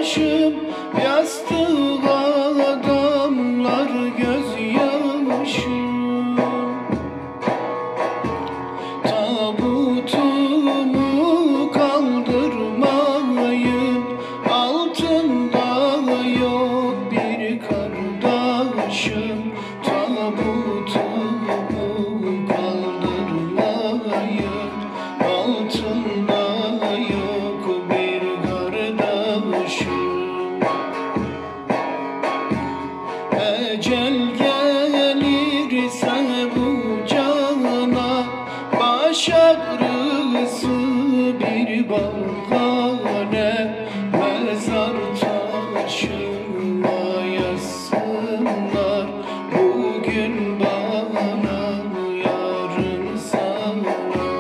başım yastığa damlar gözyaşım. Tabutumu kaldırmayın, altında yok bir kardeşim. Tabutumu kaldırmayın, altında yok bir kardeşim. Ecel gelirse bu cana, baş ağrısı bir bahane. Mezar taşıma yazsınlar, bugün bana, yarın sana.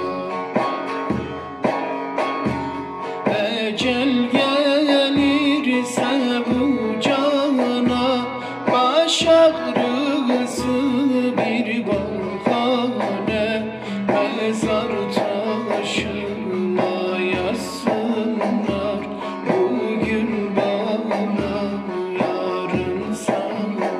Ecel gelirse bu cana, baş ağrısı bir bahane. Mezar taşıma yazsınlar, bugün bana, yarın sana.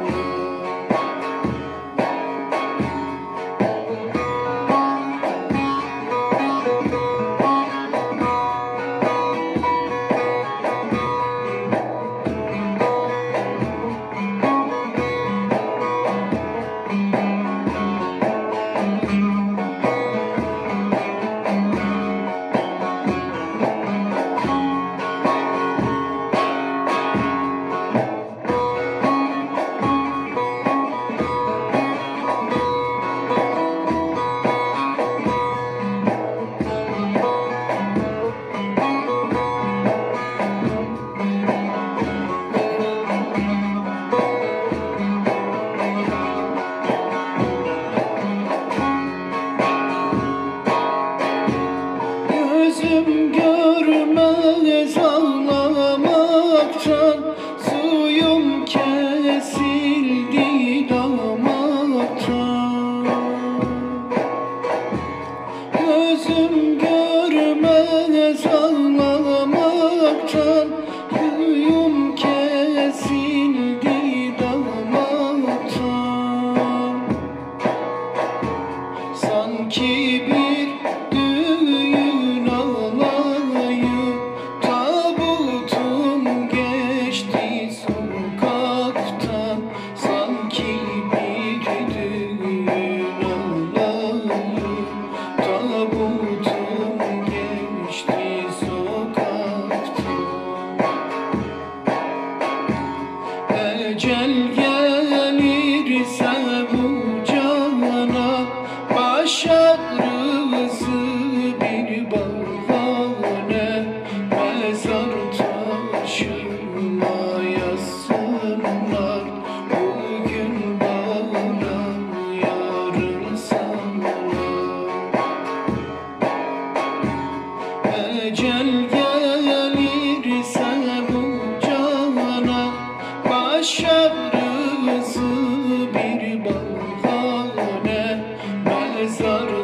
Gözüm görmez ağlamaktan, suyum kesildi damaktan. Gözüm görmez ağlamaktan, suyum kesildi damaktan. Sanki bir düğün alayı, tabutum geçti sokaktan. Sanki bir düğün alayı, tabutum geçti sokaktan. Ecel gelirse bu cana, baş ağrısı bir bahane. Mezar taşıma yazsınlar, bugün bana, yarın sana. Ecel gelirse bu cana, baş ağrısı bir bahane. Mezar